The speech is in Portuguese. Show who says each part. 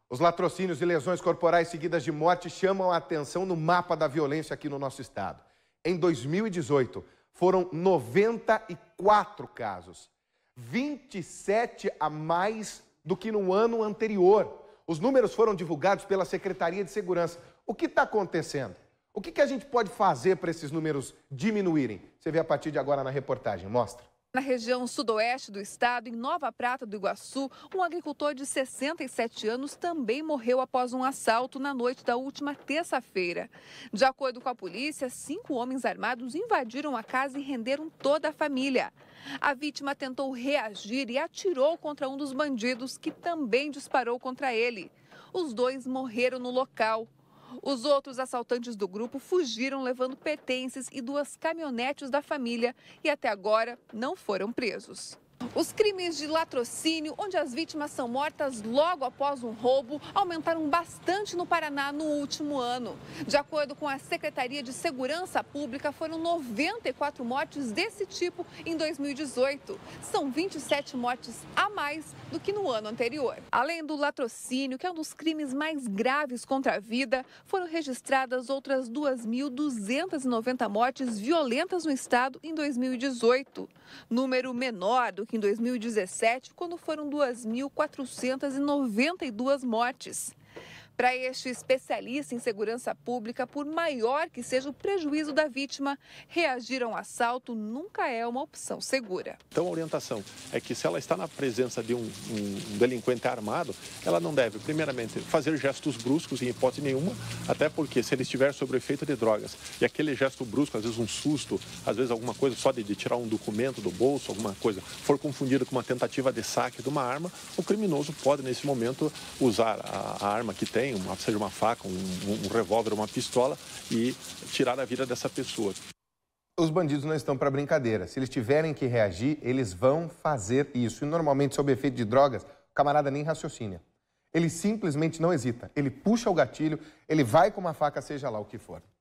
Speaker 1: Os latrocínios e lesões corporais seguidas de morte chamam a atenção no mapa da violência aqui no nosso estado. Em 2018, foram 94 casos, 27 a mais do que no ano anterior. Os números foram divulgados pela Secretaria de Segurança. O que está acontecendo? O que a gente pode fazer para esses números diminuírem? Você vê a partir de agora na reportagem. Mostra.
Speaker 2: Na região sudoeste do estado, em Nova Prata do Iguaçu, um agricultor de 67 anos também morreu após um assalto na noite da última terça-feira. De acordo com a polícia, 5 homens armados invadiram a casa e renderam toda a família. A vítima tentou reagir e atirou contra um dos bandidos, que também disparou contra ele. Os 2 morreram no local. Os outros assaltantes do grupo fugiram levando pertences e 2 caminhonetes da família e até agora não foram presos. Os crimes de latrocínio, onde as vítimas são mortas logo após um roubo, aumentaram bastante no Paraná no último ano. De acordo com a Secretaria de Segurança Pública, foram 94 mortes desse tipo em 2018. São 27 mortes a mais do que no ano anterior. Além do latrocínio, que é um dos crimes mais graves contra a vida, foram registradas outras 2.290 mortes violentas no estado em 2018. Número menor do que em 2017, quando foram 2.492 mortes. Para este especialista em segurança pública, por maior que seja o prejuízo da vítima, reagir a um assalto nunca é uma opção segura.
Speaker 3: Então a orientação é que se ela está na presença de um delinquente armado, ela não deve, primeiramente, fazer gestos bruscos em hipótese nenhuma, até porque se ele estiver sob o efeito de drogas e aquele gesto brusco, às vezes um susto, às vezes alguma coisa só de tirar um documento do bolso, alguma coisa, for confundido com uma tentativa de saque de uma arma, o criminoso pode, nesse momento, usar a arma que tem, seja uma faca, um revólver, uma pistola, e tirar a vida dessa pessoa.
Speaker 1: Os bandidos não estão para brincadeira. Se eles tiverem que reagir, eles vão fazer isso. E normalmente, sob efeito de drogas, o camarada nem raciocina. Ele simplesmente não hesita. Ele puxa o gatilho, ele vai com uma faca, seja lá o que for.